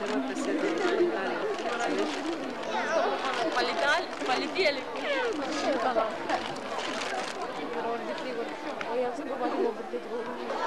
ceva pe sede alimentare. Palitele. Ori de friguri. O ia să probabil o bărbet cu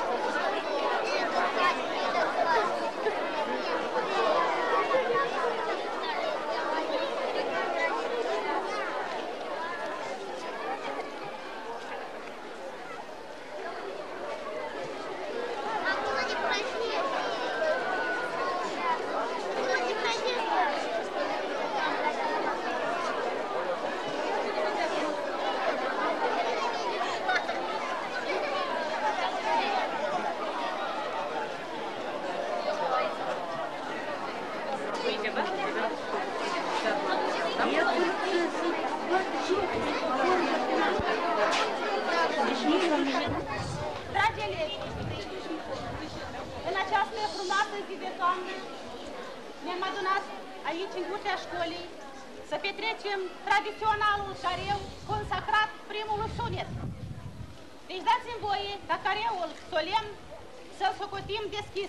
Dragi elevi, în această frumoasă zi de toamnă ne-am adunat aici în curtea școlii să petrecem tradiționalul careu consacrat primului sunet. Deci dați-mi voie ca careul solemn să-l socotim deschis.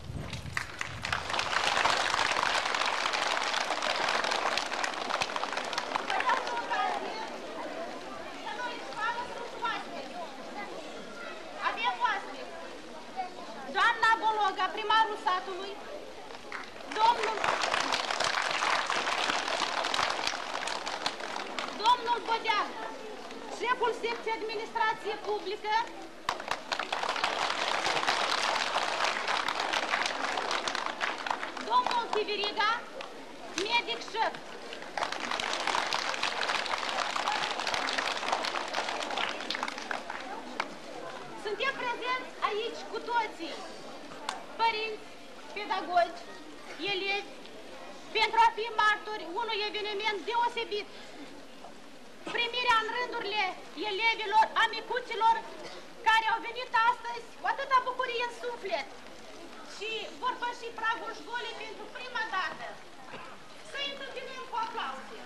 Doamna Bologa, primarul satului, domnul Bodean, șeful secției administrație publică, domnul Chiviriga, medic șef. Suntem prezenți aici cu toții, părinți, pedagogi, elevi, pentru a fi martori unui eveniment deosebit. Primirea în rândurile elevilor, a micuților care au venit astăzi cu atâta bucurie în suflet și vor păși pragul școlii pentru prima dată. Să-i întâmpinăm cu aplauze.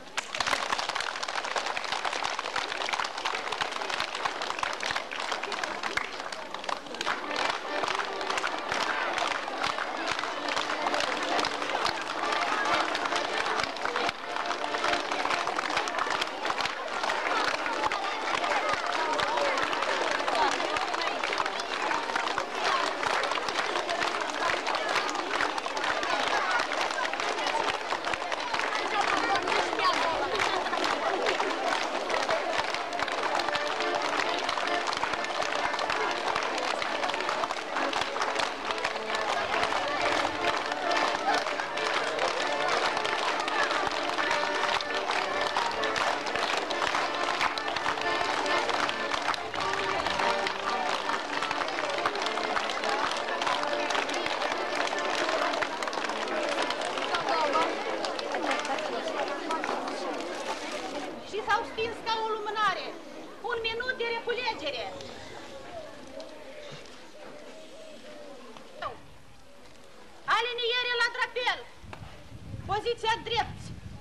S-au stins ca o lumânare. Un minut de reculegere. Aliniere la drapel. Poziția drept.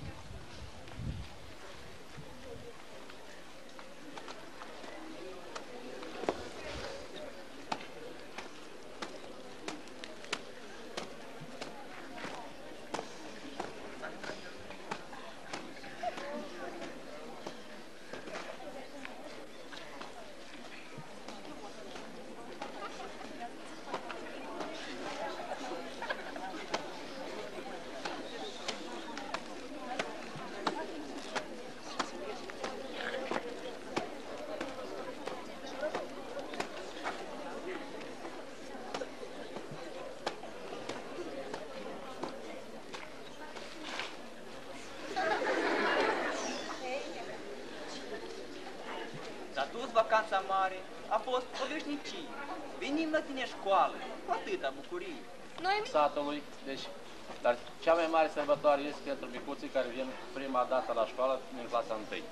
Vacanța mare a fost o veșnicie. Venim la tine școală, cu atâta bucurie. Noi satului, deci, dar cea mai mare sărbătoare este pentru micuții care vin prima dată la școală din clasa 1.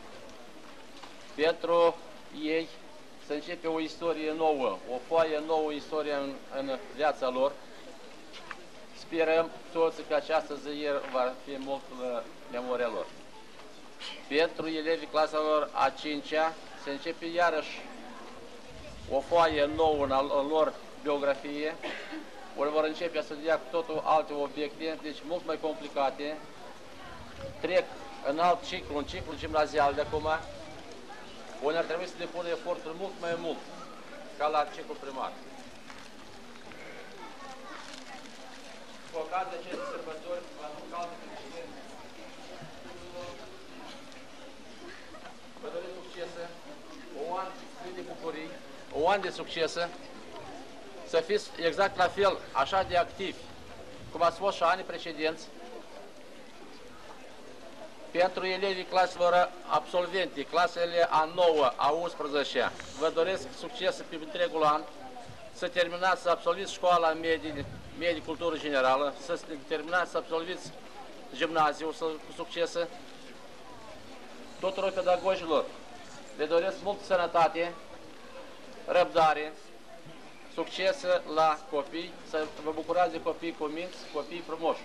Pentru ei să începe o istorie nouă, o foaie nouă istorie în viața lor. Sperăm toți că această zi va fi mult în memoria lor. Pentru elevii claselor a 5-a se începe iarăși o foaie nouă în lor biografie, ori vor începe să dea cu totul alte obiecte, deci mult mai complicate. Trec în alt ciclu, în ciclu gimnazial de acum, unde ar trebui să depună eforturi mult mai mult ca la ciclu primar. Cu ocazia acestei sărbători, vă aduc alte felicitări. Vă doresc succese, un an de bucurii, un an de succese, să fiți exact la fel, așa de activi, cum ați fost și anii precedenți, pentru elevii claselor absolvente, clasele a 9, a 11, vă doresc succes pe întregul an, să terminați, să absolviți școala medie cultură generală, să terminați, să absolviți gimnaziul cu succes. Tuturor pedagogilor le doresc multă sănătate, răbdare, succes la copii, să vă bucurați de copii cuminți, copii frumoși.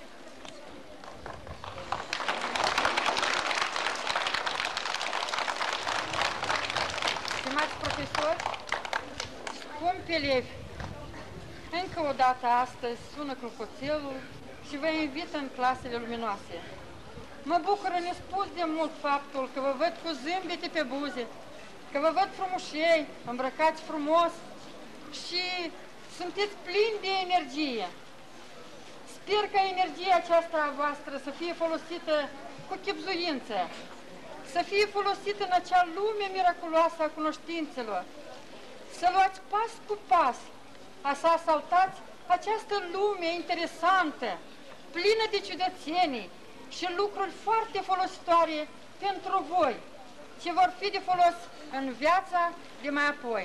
Stimați profesori, scumpi elevi, încă o dată astăzi sună clopoțelul și vă invit în clasele luminoase. Mă bucură nespus de mult faptul că vă văd cu zâmbete pe buze, că vă văd frumușei, îmbrăcați frumos și sunteți plini de energie. Sper ca energia aceasta a voastră să fie folosită cu chibzuință, să fie folosită în acea lume miraculoasă a cunoștințelor, să luați pas cu pas, să asaltați această lume interesantă, plină de ciudățenii și lucruri foarte folositoare pentru voi, ce vor fi de folos în viața de mai apoi.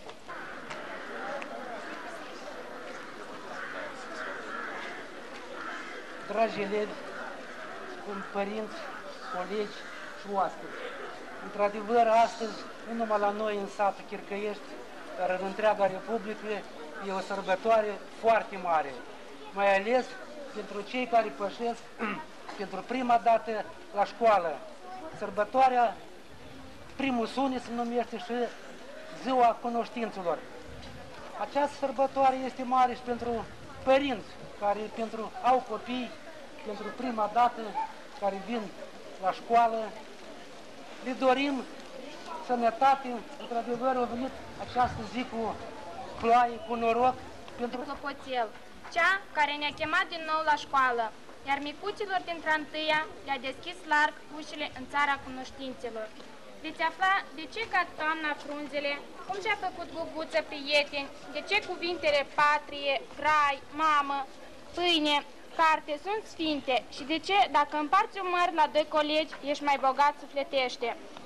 Dragi elevi, scumpi părinți, colegi și oaspeți, într-adevăr, astăzi, nu numai la noi în satul Chircăiești, dar în întreaga Republică, e o sărbătoare foarte mare, mai ales pentru cei care pășesc pentru prima dată la școală. Sărbătoarea Primus Unii se numește și Ziua Cunoștințelor. Această sărbătoare este mare și pentru părinți care au copii pentru prima dată, care vin la școală. Le dorim sănătate, într-adevăr a venit această zi cu ploaie, cu noroc. Clopoțel, cea care ne-a chemat din nou la școală, iar micuților dintre întâia le-a deschis larg ușile în țara cunoștințelor. Veți afla de ce cad toamna frunzele, cum și-a făcut guguță prieteni, de ce cuvintele patrie, grai, mamă, pâine, carte sunt sfinte și de ce, dacă împarți un măr la doi colegi, ești mai bogat sufletește.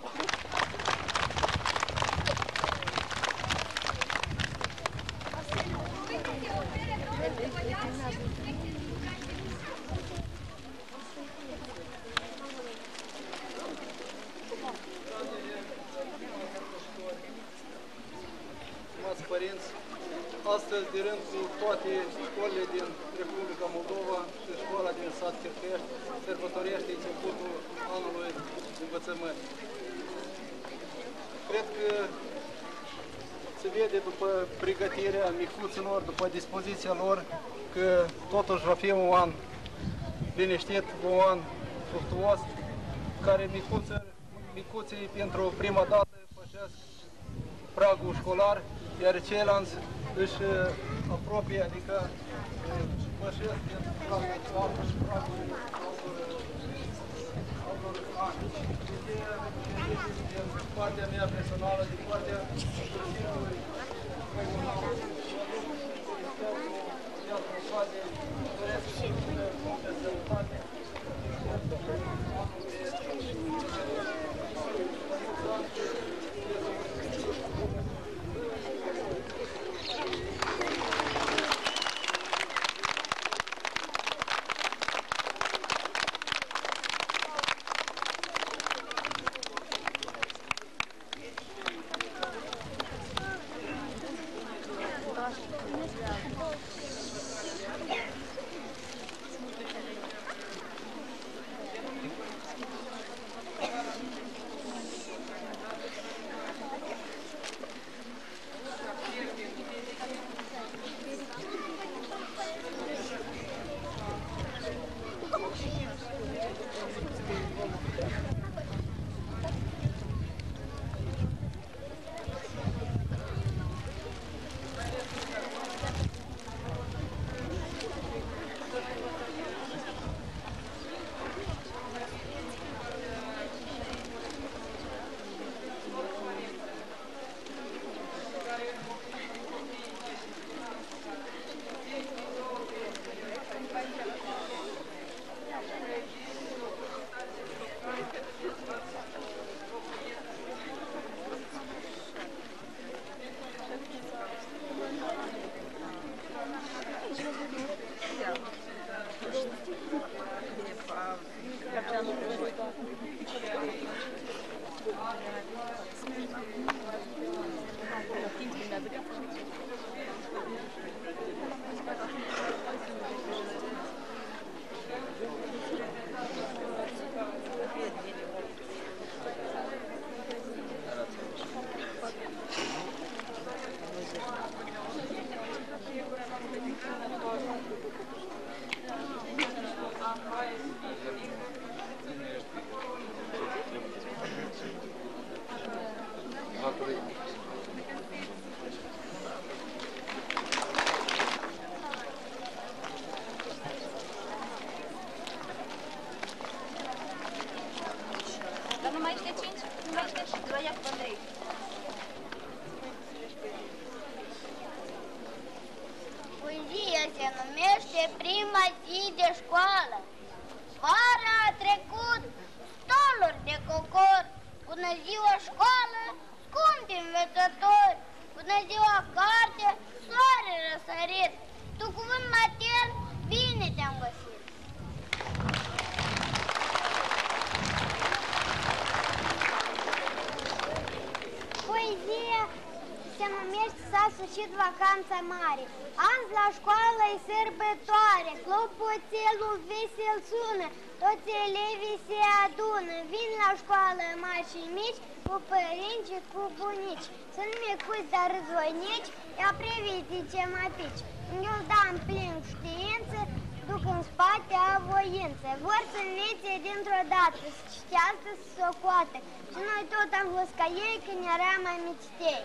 Stimați părinți, astăzi, de rând cu toate școlile din Republica Moldova și școala din sat Chircăiești, sărbătorește începutul anului învățământ. Cred că se vede după pregătirea micuților, după dispoziția lor, că totuși va fi un an liniștit, un an fructuos, care micuții pentru prima dată pășesc pragul școlar, iar ceilalți își apropie, adică pășesc din pragul școlar și pragul altor ani. Din partea mea personală, din partea Consiliului Regional, doresc și multe sănătate. Dar nu mai ești de 5? Nu mai ești de 5? Vă ia cu Andrei. Poezia se numește Prima zi de școală. Vara a trecut, stoluri de cocor. Bună ziua școală, scumpi învățători. Bună ziua carte, soare răsărit. Tu cuvânt matern, bine te-am găsit. Poezia se numește S-a sfârșit vacanța mare. Azi la școală e sărbătoare, clopoțelul vesel sună, toți elevii se adună, vin la școală mari și mici, cu părinți și cu bunici. Sunt micuți, dar răzvoinici, ia priviți ce mă pici. Eu dam plin știință, duc în spate a voință. Vor să învețe dintr-o dată, să citească, să socoată. Și noi tot am fost ca ei când eram mai micitei.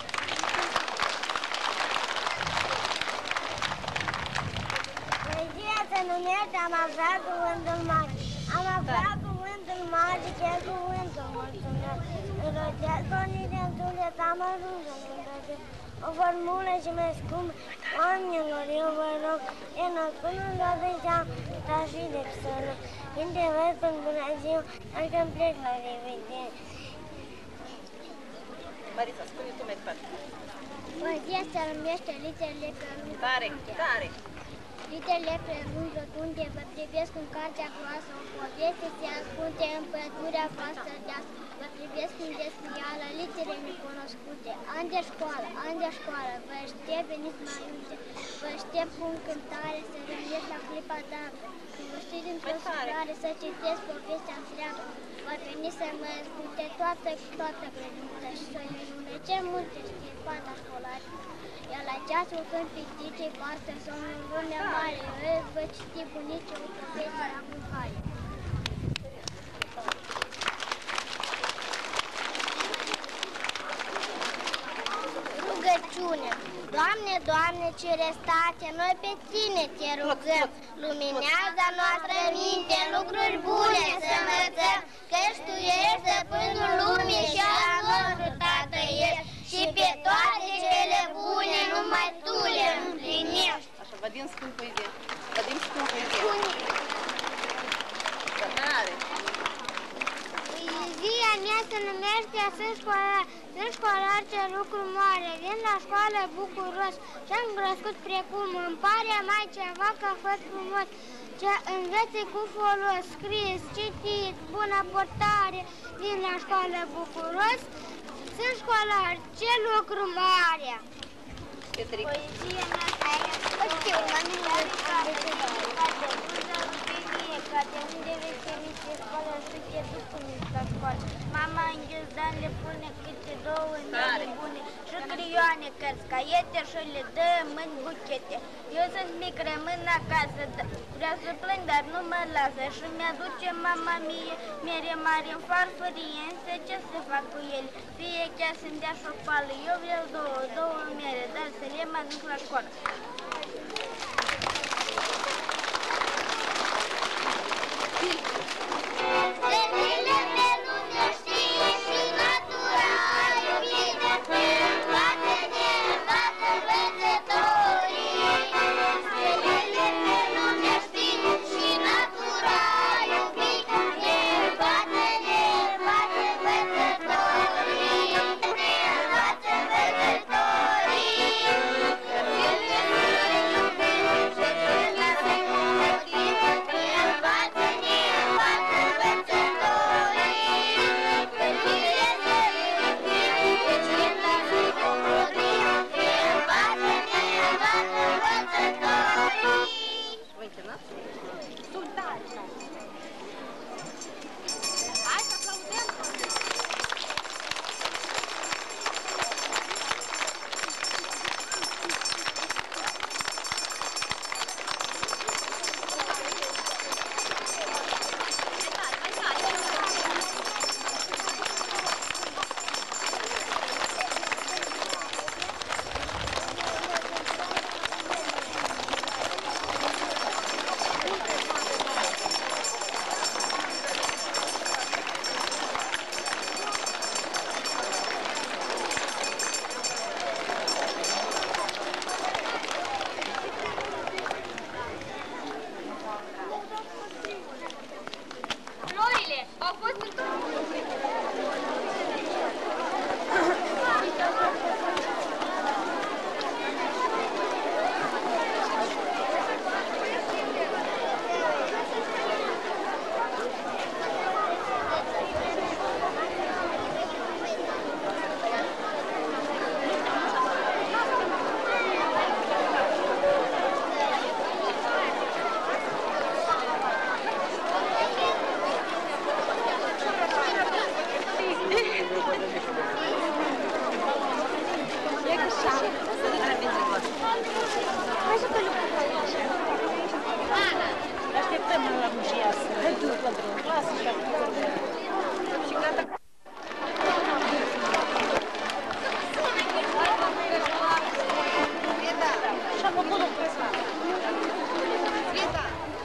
Poezia se numește Am aflat cuvântul mare. Am aflat cuvântul mare, ce cuvântul mulțumesc. Înrăgească unii de înțulet, am ajuns în îndrăgesc. O formulă și mai scumpă, oamenilor, eu vă rog, e născut în toată ziua, dar și de psănă. Când te văd în bună ziua, dar când plec la revedere. Marisa, spune tu mai departe. Poezia se numește Literele pe rând. Tare, tare. Literele pe rând rotunde vă privesc în cartea groasă, o poveste se ascunde în pădurea voastră deasă. Vă privesc în descrială, litere necunoscute. Ani de școală, vă aștept, veniți mai uite. Vă aștept cu încântare să rămâneți la clipa dată. Când vă știți într-o suflare să citesc povestea întreagă. Vă veni să mă asculte toată credința și să minune ce multe știe fata școlară. Iar la ceasul când picticii poartă somnul lumea mare, eu vă citi bunice o poveste la mâncare. Rugăciune. Doamne, Doamne, cirestate, noi pe Tine te rugăm, luminează noastră minte, lucruri bune să învățăm, căci Tu ești stăpânul lumii și al nostru Tată ești, și pe toate cele bune numai Tu le împlinești. Așa, Vadim spun poezie. Vadim spun poezie. Tare. Poezia mea se numește Sunt școlar. Sunt școlar ce lucru mare. Vin la școală bucuros și-am crescut precum îmi pare mai ceva că fost frumos. Ce învețe cu folos, scris, citit, bună portare. Vin la școală bucuros. Sunt școlar ce lucru mare. Poezia mea de unde veți emite școală, să te duc cu mine la școală. Mama în ghiozdan le pune câte 2 bune și crioane, cărți, caiete și le dă mâini buchete. Eu sunt mic, rămân acasă, vreau să plâng, dar nu mă lasă și mi-aduce mama mie mere mari în farfurie, însă ce să fac cu ele? Fie chiar să-mi dea șopală, eu vreau două mere, dar să le mănânc la școală. Thank you. Hai să aplaudăm! Florile au fost în Așteptăm la mușia să duc într-o clasă și și gata. Și am acolo presa. Sveta!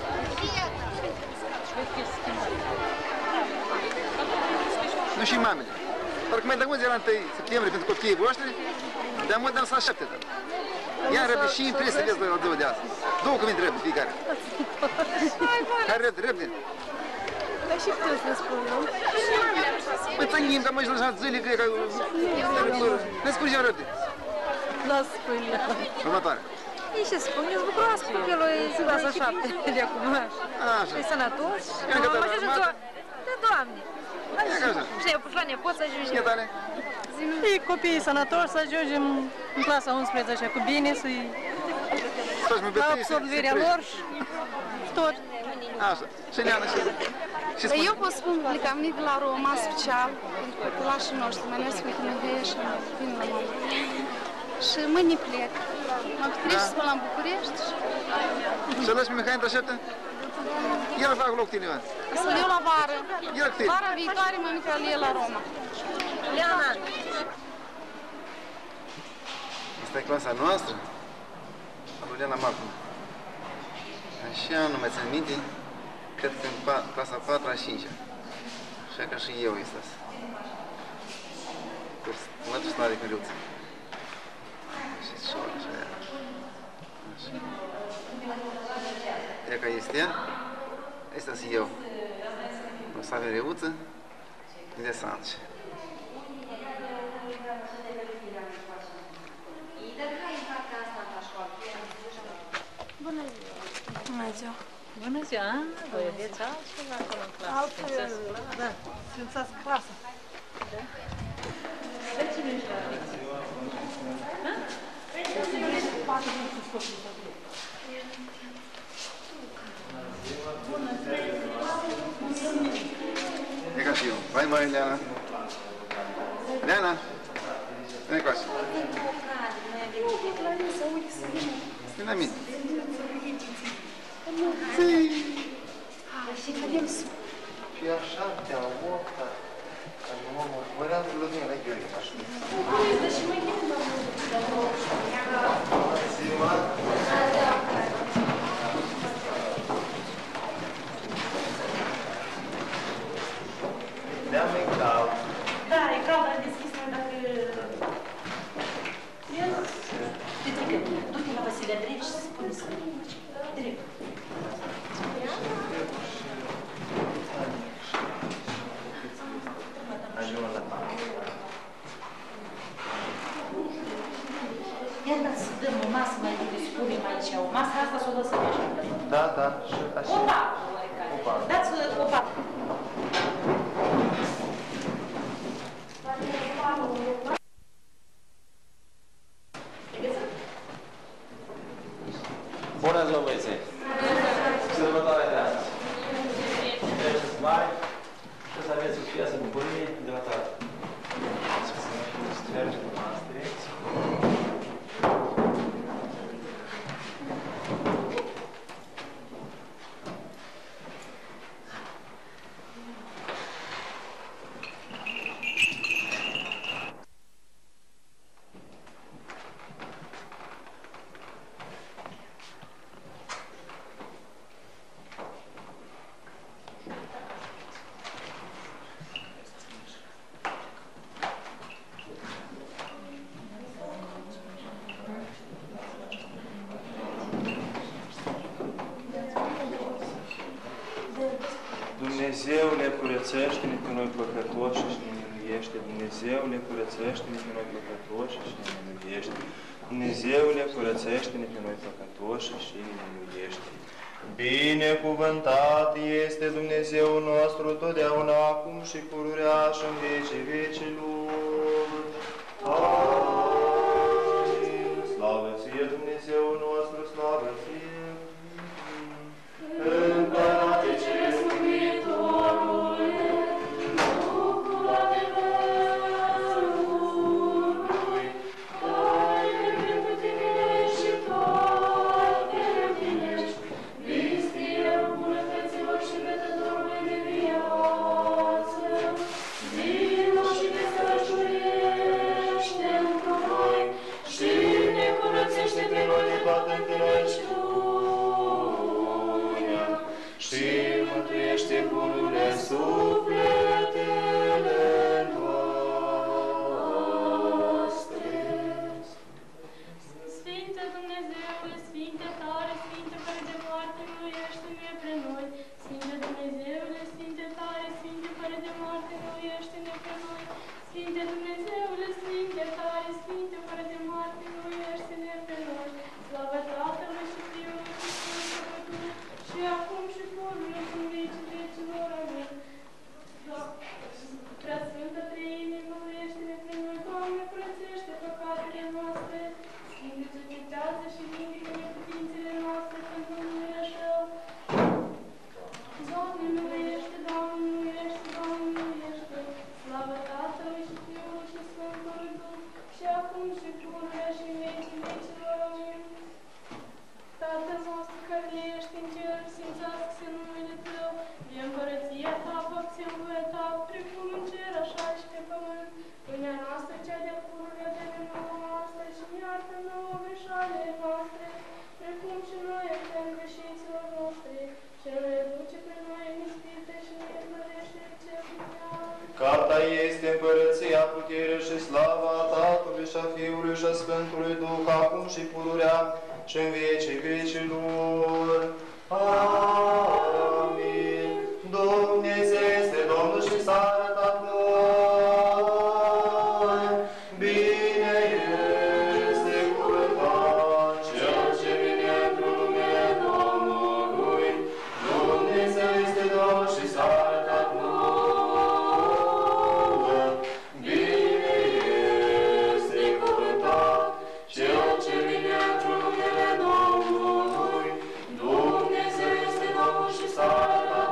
Nu și mamele. Parcă mai de mult era 1 septembrie pentru copiii voștri, de mult dăm să aștepte. Ia răbde și impresie să vezi la ziua de astăzi. 2 cuvinte răbde fiecare. Hai răbde, răbde. Dar și puteți să spun, nu? Păi tănim, dar mai lăsați zile, cred că... Ne spune și răbde. Da, spune. Următoare. Ei ce spun, eu-s bucuroasă copilul e clasa 7 de acum. Așa. E sănătos. Mă și zic, da, Doamne. Și eu pus la nepoți să ajungem. Ce tale? Ei copiii sănătoși să ajungem în clasa 11 cu bine, să-i... La absolvirea lor și tot. Așa. Și Neana, și spune. Eu pot spune că am venit de la Roma special pentru copilașii noștri, mai ales pentru Mihai și vin la mama. Și mâine plec. Mă petreci să mă la București și... Și lăși pe Mihai într-o șepte? El fac loc tine, Ioan. Să eu la vară. El cu tine. Vara viitoare mă mică el la Roma. Leana! Asta e clasa noastră, a lui Leana Marcu. Așa nu mai țin minte, cred că în clasa 4-a, 5-a. Așa ca și eu este asta. Mă duc să n-are căriuță. Și ce așa e. Așa. E ca este ea, asta sunt eu. O să avem reuță, de sanci. Bună ziua! Bună ziua! Bună ziua! Voi aveți altceva acolo în clasă? Altfel, da, sfințați clasa. Da? De cine ești la lecție? E ca și eu. Vai, măi, Leana. Leana! Vine cu așa. Vine la mine. Și a 7-a, 8-a, ca nu mă mărează Ludmila Gheorghe, așa. Da, mai cald. Da, e cald, am deschis mai dacă... Petrică, du-te la Vasile Andrei și spune să direct. Ajung la pană. Ia dați să dăm o masă mai de spunem aici, o masă asta să o lăsăm așa. Da, da, și așa. O papă, oarecare. Dați o papă. Bună ziua, băieți! Dumnezeule, curățește-ne pe noi păcătoși și ne miluiește. Dumnezeule, curățește-ne pe noi păcătoși și ne miluiește. Dumnezeule, curățește-ne pe noi păcătoși și ne miluiește. Binecuvântat este Dumnezeul nostru totdeauna, acum și pururea și în vecii vecilor. Amin. Slavă ție, Dumnezeul nostru, slavă ție. Împărate Ceresc, Mântuitorule, Duhul adevărului, care pentru tine și toate împlinești, vistirea bunătăților și metodorului de viață, vino și ne străjuiește într noi și ne curățește pe noi de toată înțelepciunea și mântuiește bunurile sufletele noastre. Sfinte Dumnezeule, Sfinte tare, Sfinte care de moarte, miluiește-ne pre noi. Sfinte Dumnezeule, Sfinte tare, Sfinte care de moarte, miluiește-ne pre noi. Sfinte Dumnezeule, Sfinte tare, Sfinte care de moarte, miluiește-ne pre noi. Slavă Tatălui și Fiului și Sfântului și acum și pururea și în vecii vecilor. Amin. Prea Sfântă Treime, miluiește-ne pre noi, Doamne, curățește păcatele noastre, cercetează și vindecă neputințele noastre pentru numele Așa. Doamne, miluiește, Doamne, miluiește, Doamne, miluiește. Slavă Tatălui și Fiului și Sfântului Duh, și acum și pururea și în vecii vecilor. Amin. Tatăl nostru care ești în cer, sfințească-se numele Tău, vie împărăția Ta, fă-ți voia Ta, precum în cer, așa și pe pământ. Pâinea noastră cea de pururea de nouă noastră și iartă nouă greșalele noastre, precum și noi iertăm greșiților noștri, și nu ne duce pe noi în ispită și ne izbăvește de cel rău. Ca Ta este împărăția, puterea și slava Tatălui și a Fiului și a Sfântului Duh, acum și pururea și în vecii vecilor. Amin. Dumnezeu este Domnul și s-a arătat noi. Bine este cuvântat Cel ce vine într-un numele Domnului. Dumnezeu este Domnul și s-a arătat nouă. Bine este cuvântat Cel ce vine într-un numele Domnului. Dumnezeu este Domnul și s-a arătat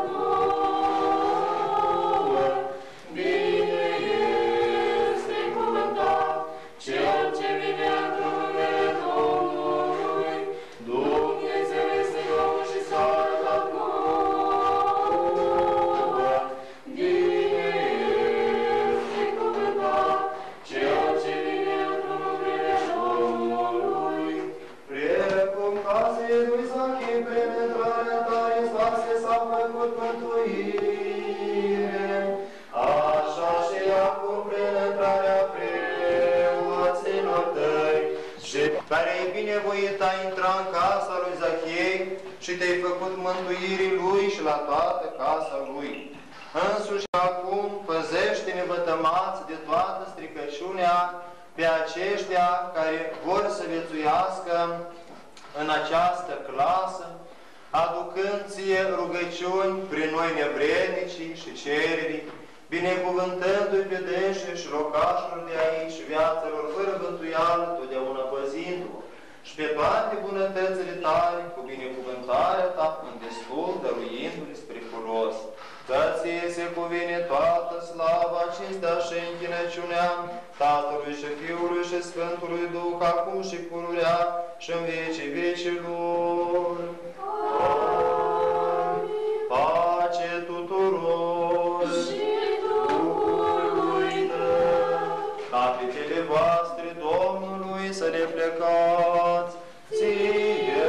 nouă. Bine este cuvântat Cel ce vine într-un numele Domnului. Dumnezeu este Domnul și s-a arătat nouă. Bine este cuvântat Cel ce vine într-un numele Domnului. Precum casele lui Zachei, penetrarea Ta, Iisuse, s-a făcut mântuire, așa și acum penetrarea preoților Tăi, și care-i binevoit a intra în casa lui Zachei și Te-ai făcut mântuirii lui și la toată casa lui. Însuși acum păzește-ne vătămați de toată stricăciunea pe aceștia care vor să viețuiască în această clasă, aducând Ție rugăciuni prin noi nevrednicii și cererii, binecuvântându-i pe dânșii și locașilor de aici, viața lor fără bântuială, totdeauna păzindu-o, și pe toate bunătățile Tale, cu binecuvântarea Ta, în destul, dăruindu-le spre folos. Ție se cuvine toată slava, cinstea și închinăciunea Tatălui și Fiului și Sfântului Duh, acum și pururea și în vecii vecilor. Amin. Pace tuturor și Duhului Tău. Capetele voastre Domnului să le plecați Ție.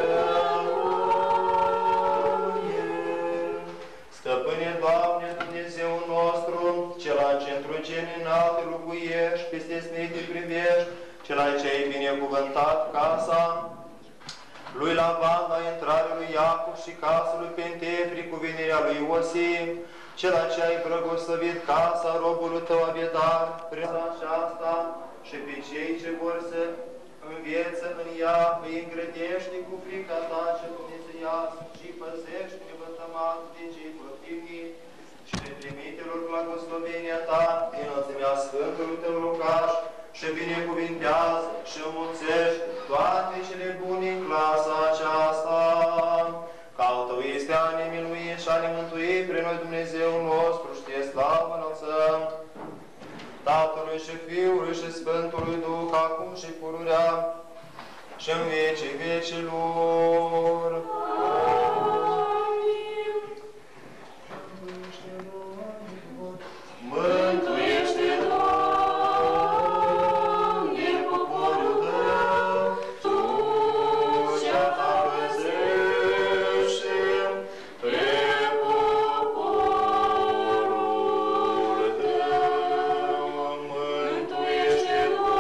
Stăpâne, Doamne, Dumnezeul nostru, Cela ce într-un cer înalt locuiești, peste smeti privești, Cela ce ai binecuvântat casa lui Lavan la intrarea lui Iacov și casa lui Pentefri cu venirea lui Iosif, Cela ce ai blagoslovit casa robului tău Abiatar, prin aceasta și pe cei ce vor să învieță în ea, îi îngrădește cu frica ta ce dumnezeiască și păzește nevătămatul de cei pătimii și de trimitelor blagoslovenia ta, înălțimea Sfântului tău locaș și binecuvintează și înmulțește toate cele bune în clasa aceasta. Că al tău este a ne milui și a ne mântui prin noi Dumnezeul nostru și te slavă înălțăm Tatălui și Fiului și Sfântului Duh, acum și pururea și în vecii vecilor. Mântuiește, Doamne, poporul tău, Tu cea ta păzește pe poporul tău. Mântuiește,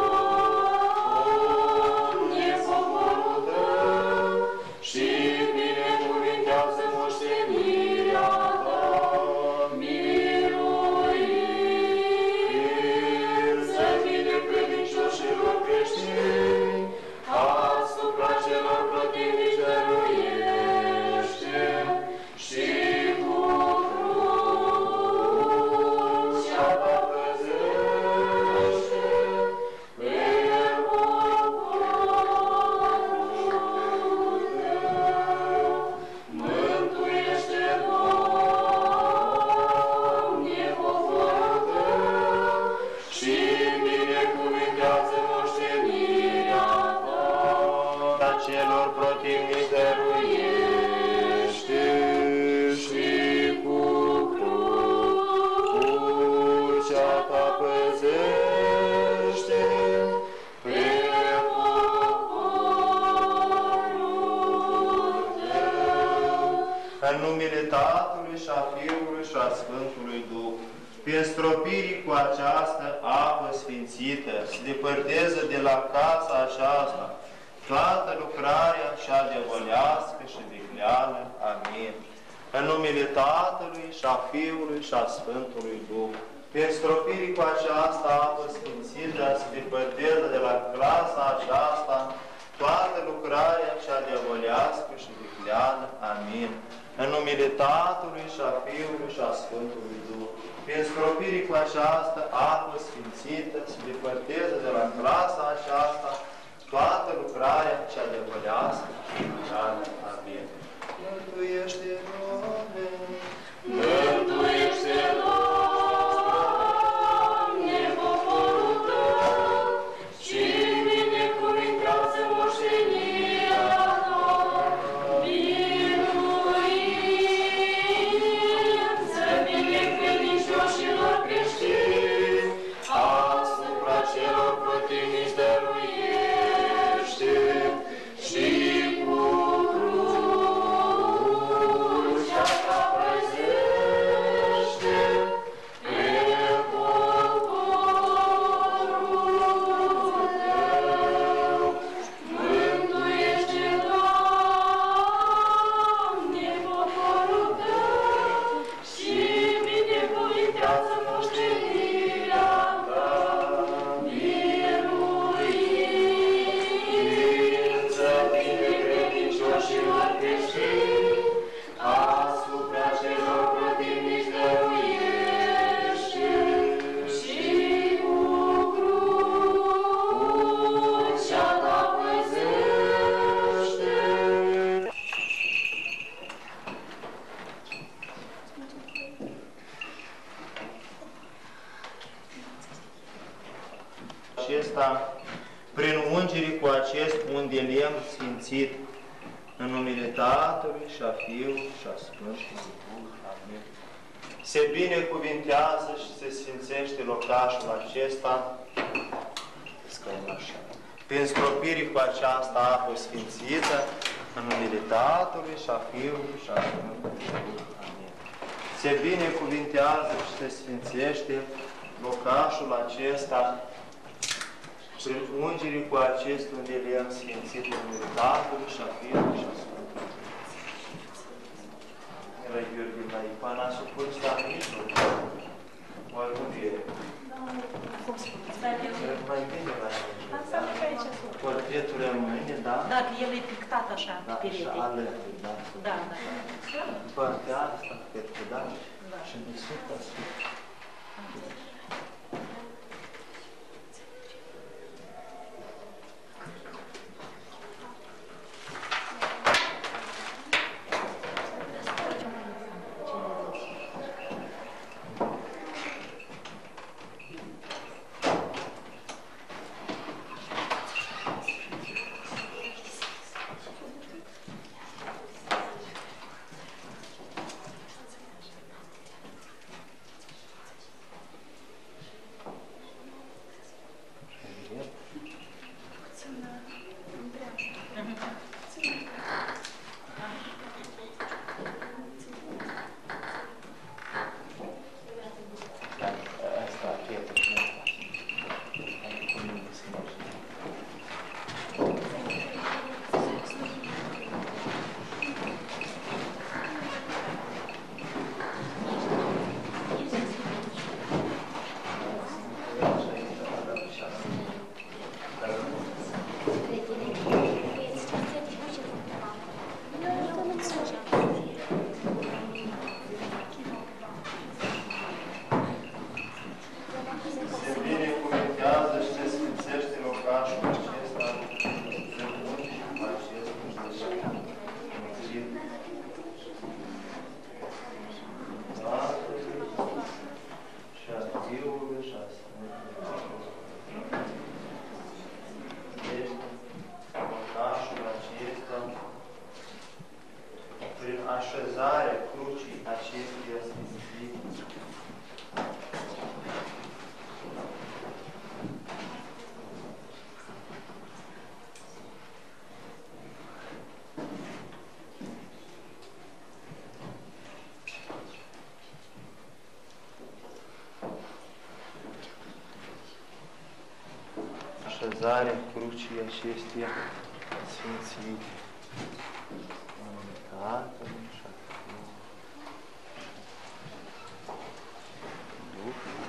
Doamne, poporul tău și binecuvintează moștenirea ta. Asupra celor plătinici dăruiește și cu crucea ta păzește pe poporul tău. Mântuiește, Doamne, poporul tău și binecuvintează moștenirea ta. Celor protivnici dăruiește și cu crucea ta păzește pe poporul tău. În numele Tatălui și a Fiului și a Sfântului Duh, prin stropirii cu această apă sfințită, se depărtează de la casa aceasta toată lucrarea cea diavolească și vicleană. Amin. În numele Tatălui și a Fiului și a Sfântului Duh, prin stropirii cu această apă sfințită, se depărtează de la casa aceasta toată lucrarea cea diavolească și vicleană. Amin. În numele Tatălui și a Fiului și a Sfântului Duh, prin stropirii cu această apă sfințită, se depărtează de la casa aceasta toată lucrarea cea diavolească și vicleană. Amin. Mântuiește, Doamne! Mântuiește, Doamne, poporul tău și binecuvintează moștenirea ta. Biruință binecredincioșilor creștini, asupra celor pătimiți dăruiește și cu crucea ta păzește pe poporul tău. Mântuiește, Doamne, poporul tău și binecuvintează moștenirea ta. Biruință binecredincioșilor creștini, asupra celor pătimici dăruiește și cu crucea ta păzește. Acesta, prin ungerii cu acest unde lemn sfințit, în numele Tatălui și a Fiului și a Sfântului Duh. Amin. Se binecuvintează și se sfințește locașul acesta, prin stropirii cu această apă sfințită, în numele Tatălui și a Fiului și a Sfântului Duh. Amin. Se binecuvintează și se sfințește locașul acesta, prin ungerii cu acest unde le-am sfințit în numele Tatălui și a Fiului și a Sfântului. Gheorghe la Ipana, supun stabilitul. Oare unde e? Cum spuneți? Mai bine la el. Înseamnă că aici sunt. Portretul rămâne, da? Dacă el e pictat așa, da, pe perete. Da, așa, alături, da. Da, da. În partea asta, cred că da. Și de sus, da, sus. Așezarea crucii acesteia sfințite. Așezarea crucii acesteia sfințite. Tatăl și a Fiului Duhul.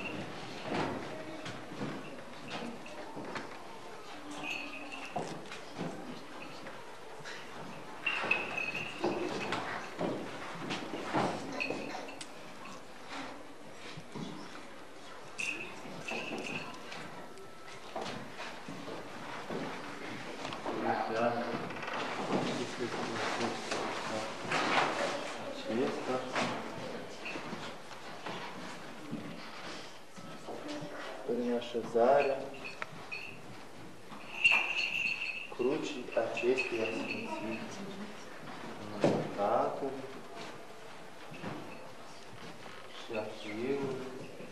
Prin așezarea crucii acesteia sfințite, în Tatălui și a Fiului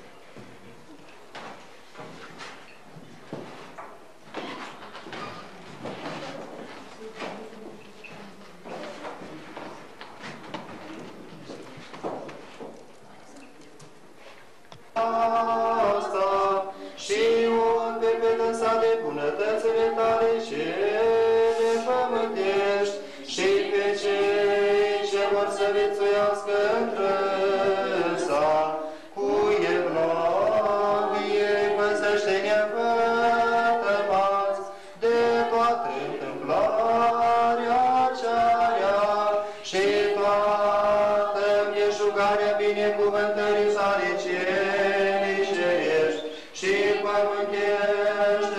bunătățile tale cele pământești și pe cei ce vor să viețuiască întrânsa cu evlavie, păzește-ne vătămați de toată întâmplarea aceea și toată împrejurarea binecuvântării sale celei cerești și pământești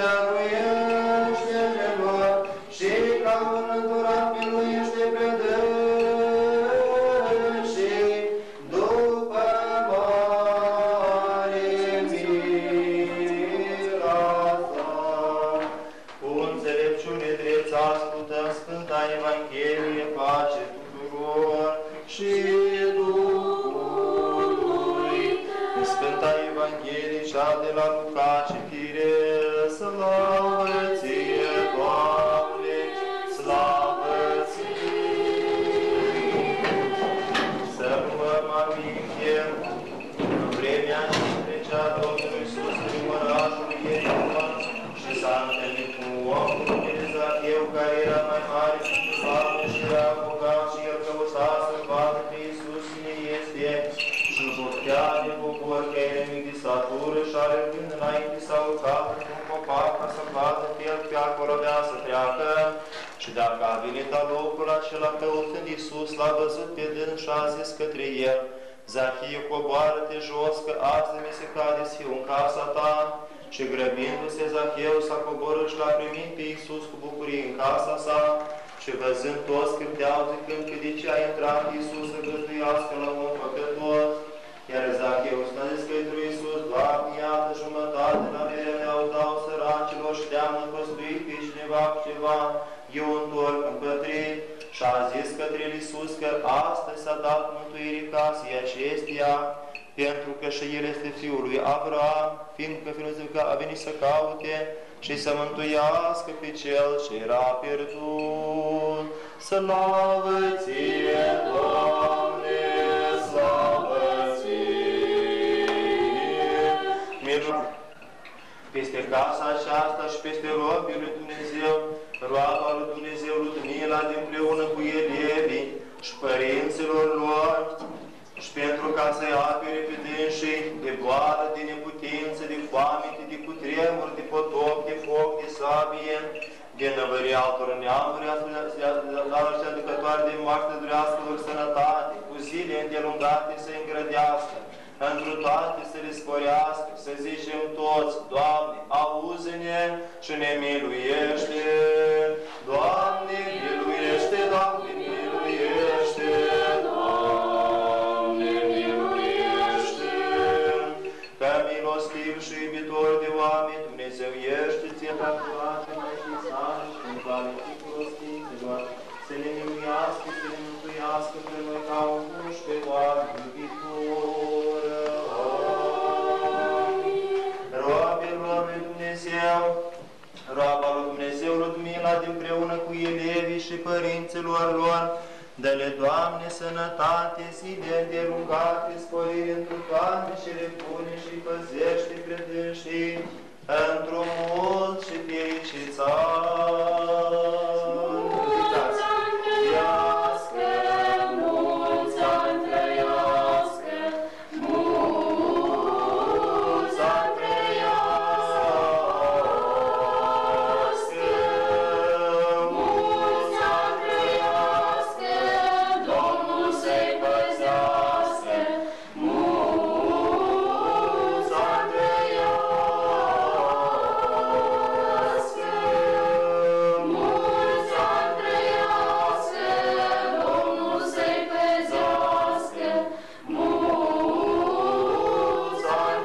și ca un înturat miluiește pe dânsii după mare mila ta. Cu înțelepciune drept ascultăm Sfânta Evanghelie, pace tuturor și Duhului. În Sfânta Evanghelie cea de la Luca, citire, slavă ție, Doamne, slavă ție. Să luăm aminte în vremea și trecea Domnului Iisus, primărașul Ierihon, și s-a întâlnit cu omul de Zacheu, care era mai mare și slavă și era bogat, și el căuta să-l vadă pe Iisus acela, căutând Iisus, l-a văzut pe dâns și a zis către el: Zahie, coboară-te jos, că azi mi se cade să fiu în casa ta. Și grăbindu-se, Zaheu s-a coborât și l-a primit pe Iisus cu bucurie în casa sa. Și văzând toți cârteau, zicând că de ce a intrat Iisus să găzduiască la un păcătos. Iar Zaheu s-a zis către Iisus: Doamne, iată, jumătate la averea mea o dau săracilor și te-am năpăstuit pe cineva cu ceva, eu întorc împătrit. Și a zis către Iisus că astăzi s-a dat mântuirii casei acesteia, pentru că și el este fiul lui Avram, fiindcă Fiul Dumnezeu a venit să caute și să mântuiască pe cel ce era pierdut. Slavă ție, Doamne, slavă ție! Minunat! Peste casa aceasta și peste robii lui Dumnezeu, roaba lui Dumnezeu Ludmila împreună cu elevii și părinților lor, și pentru ca să-i apere pe dânsii de boală, de neputință, de foamete, de cutremur, de potop, de foc, de sabie, de năvări altor neamuri, la ăștia aducătoare de moarte durească lor sănătate, cu zile îndelungate să-i îngrădească, întru toate să le sporească, să zicem toți: Doamne, auzi-ne și ne miluiește! Doamne, miluiește! Doamne, miluiește! Doamne, miluiește! Că milostiv și iubitor de oameni, Dumnezeu ești, ție toate mai și sale și în toate tipurilor, să ne miluiască, să ne mântuiască pe noi ca un puși pe oameni iubitor. Roabilor lui Dumnezeu, roaba lui Dumnezeu Ludmila împreună cu elevii și părinților lor, dă-le, Doamne, sănătate, zile îndelungate, sporire într toate cele bune și păzește credinșii într-un mult și fericiți ani. Mulți ani trăiască, mulți ani trăiască, mulți ani trăiască, mulți ani trăiască, Domnul să-i păzească, mulți ani trăiască, mulți ani trăiască, Domnul să-i păzească, mulți ani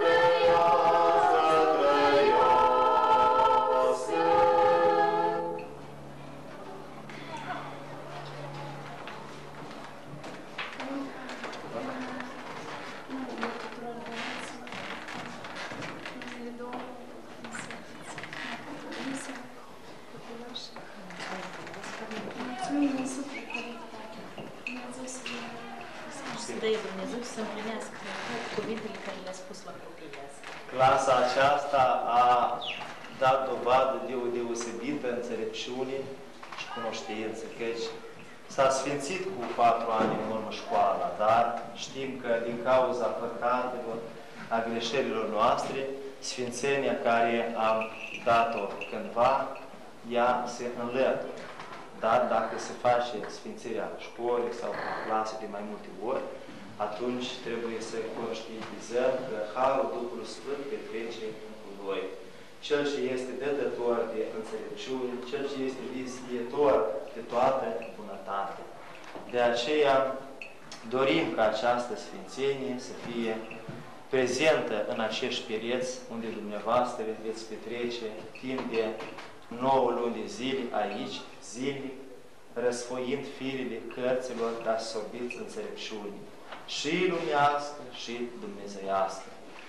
Să dai Dumnezeu să împlinească cuvintele care le-a spus la copiii astea. Clasa aceasta a dat dovadă de o deosebită înțelepciune și cunoștință, căci s-a sfințit cu 4 ani în urmă școala, dar știm că din cauza păcatelor, a greșelilor noastre, sfințenia care am dat-o cândva, ea se înlătură. Dar dacă se face sfințirea școlii sau clase de mai multe ori, atunci trebuie să conștientizăm că Harul Duhului Sfânt petrece cu noi. Cel ce este dătător de înțelepciune, Cel ce este vizietor de toată bunătatea. De aceea dorim ca această sfințenie să fie prezentă în acești pereți unde dumneavoastră veți petrece timp de 9 luni de zile aici, zilnic, răsfoind firele cărților ca să sorbiți înțelepciunii, și lumească și dumnezeiască.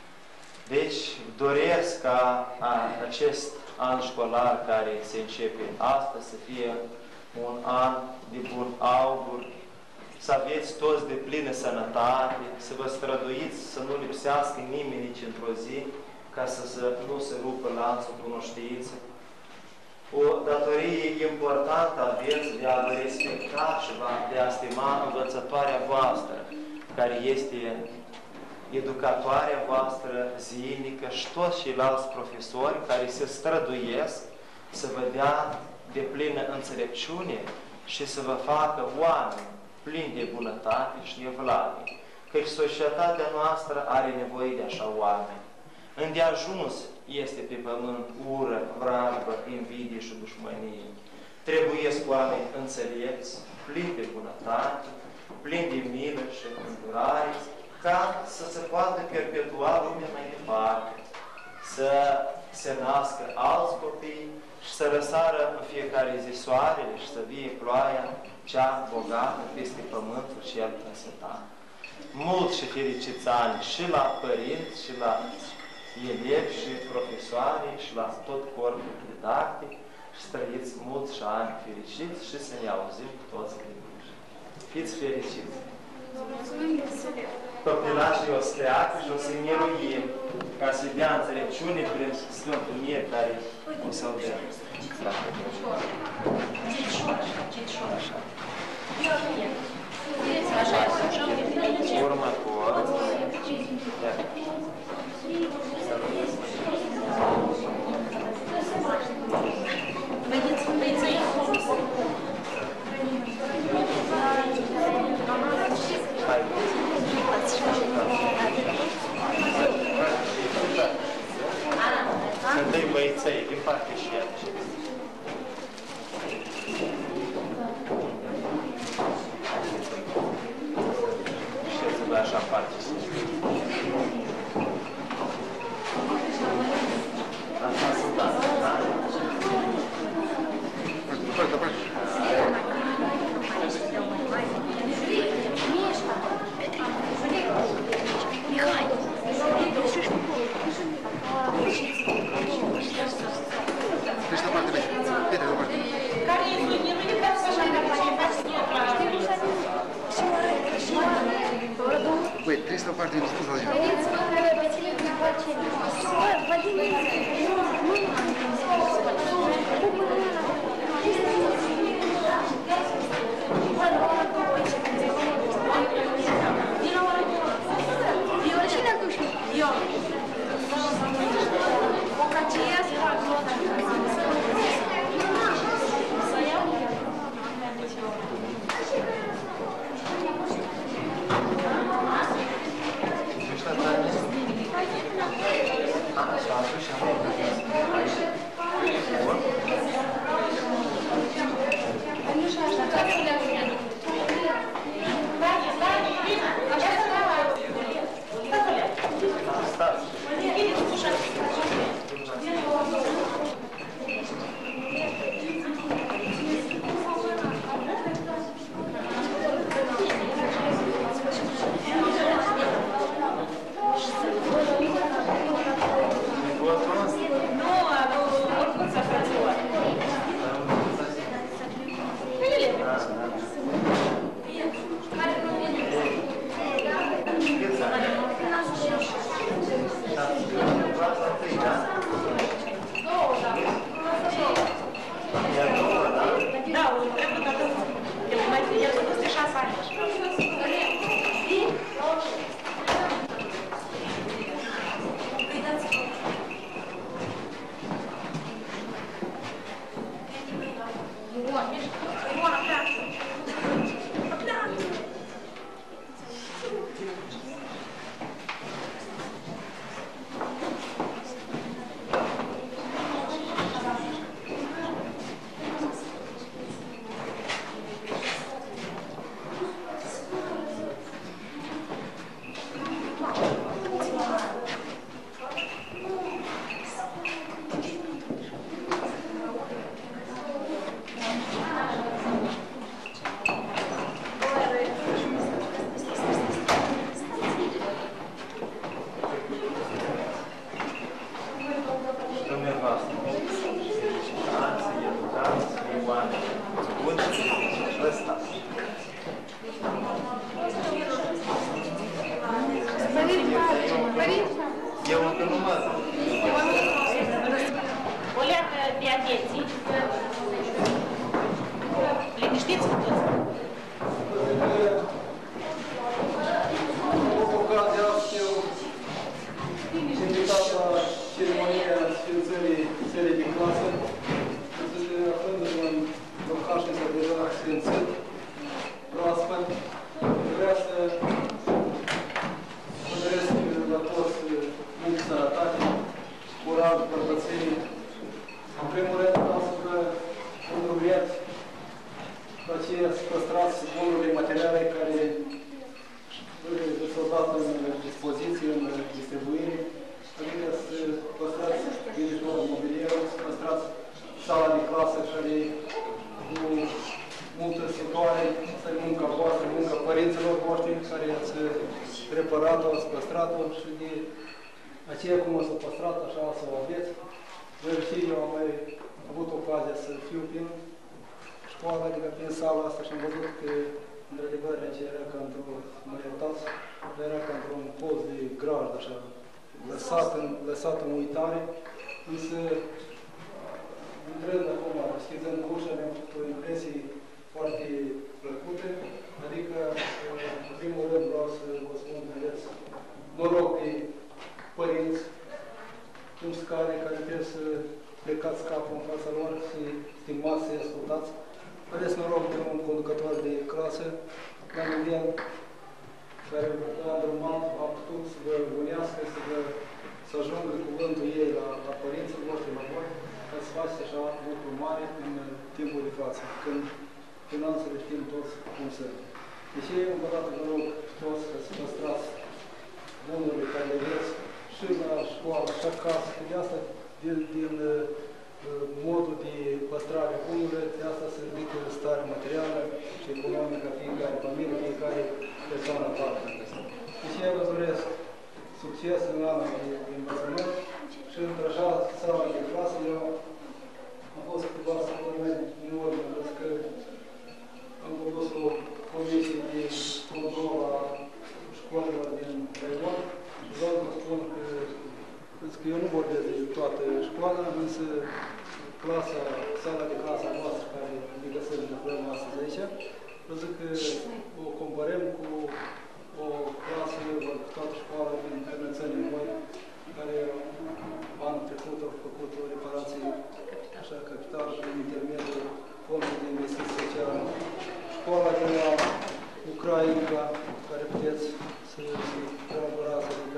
Deci, doresc ca acest an școlar care se începe astăzi să fie un an de bun augur, să aveți toți de plină sănătate, să vă străduiți să nu lipsească nimeni nici într-o zi, ca să nu se rupă lanțul cunoștinței. O datorie importantă aveți de a vă respecta și de a stima învățătoarea voastră, care este educatoarea voastră zilnică, și toți ceilalți profesori care se străduiesc să vă dea de plină înțelepciune și să vă facă oameni plini de bunătate și de evlavie, căci societatea noastră are nevoie de așa oameni. Îndeajuns este pe pământ ură, vrajbă, invidie și dușmănie. Trebuiesc oameni înțelepți, plini de bunătate, plini de milă și îndurare, ca să se poată perpetua lumea mai departe, să se nască alți copii și să răsară în fiecare zi soarele și să vie ploaia cea bogată peste pământul cel însetat. Mult și fericiți ani și la părinți, și la elevi, și profesoare, și la tot corpul didactic, și trăiți mulți și ani fericiți și să ne auzim cu toți credincioși. Fiți fericiți! Copilașii o să creacă și o să-i miruim ca să dea înțelepciune prin Sfântul Mier care o să-l dea. Următor. Întâi băiței, din partea și ea. Și să dă așa în parte. Asta sunt asta, da? Părtă, părtă. Mihai! Ești aparte, băi. Uite, aparte. Care e nu ne dați așa de Băi, trebuie să aparte, nu spus la zi. Eu încă nu mă... O leacă de atenție. Liniștiți cu toți. Cu ocazia asta, eu sunt invitat la ceremonia sfințării țării din clasă, să se aflând în locașul ăsta deja sfințat. dat în dispoziție, în distribuire, adică să păstrați viitorul mobilier, să păstrați sala de clasă care cu multă situare, asta e munca voastră, munca părinților voștri care ați reparat-o, ați păstrat-o și de aceea cum o să păstrat, așa o să o aveți. Voi știi, eu am mai avut ocazia să fiu prin școală, adică prin sala asta și am văzut că într-adevăr era ca într-o, mă iertați, era ca într-un post de grajd, așa, lăsat în uitare, însă intrând acum, deschizând ușa, mi-am făcut o impresie foarte plăcute, adică, în primul rând, vreau să vă spun că aveți noroc de părinți, cum scare, care trebuie să plecați capul în fața lor, să-i stimați, să-i ascultați. Aveți noroc de un conducător de clasă, la Miguel, care a îndrumat, a putut să vă unească, să ajungă cuvântul ei la părinții voștri, la voi, ca să faceți așa lucru mare în timpul de față, când finanțele știm toți cum sunt. Deci, încă o dată vă rog toți să păstrați bunurile care le aveți și la școală, și acasă, de asta, din modul de păstrare a bunurilor, de asta se ridică starea materială și economică a fiecare familie, fiecare persoană parte. Deci, eu vă doresc succes în anul de învățământ și într-așa sală de clasă, eu am fost câteva săptămâni în urmă, pentru că am condus o comisie de control a școlilor din Taiwan și vreau să spun că eu nu vorbesc de toată școala, însă sala de clasa noastră, care ne găsim de problema astăzi aici, vreau zic că o comparăm cu o clasă, toată școala din Tărnățănii Moi, care anul trecut au făcut o reparație așa capitală prin intermediul Fondului de Investiții Sociale. Școala de la Ucraina, care puteți să colaborați, adică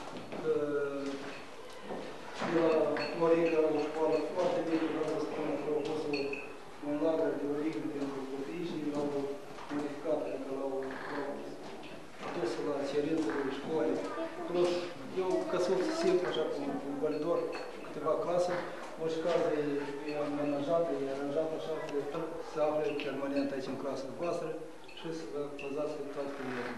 și la Florica, o școală foarte bine, vreau să spun că au fost un lagăr de origine pentru copii și l-au modificat, adică l-au dus la cerințele școlii. Plus, eu căsuț simplu, așa cum un validor, câteva clase, orice casă e amenajată, e aranjată așa că se află permanent aici în clasă voastră și să vă păzați pe toate problemele.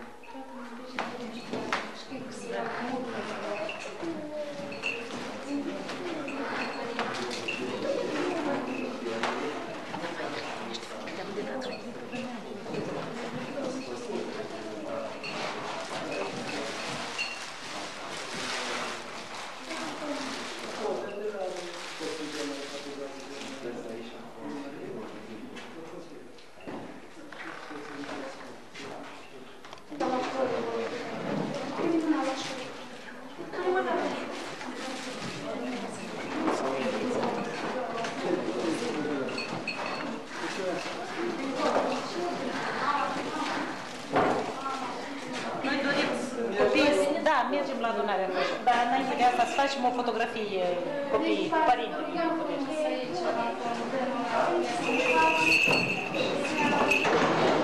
Mergem la adunarea noastră, dar înainte de asta să facem o fotografie copiii, părinții.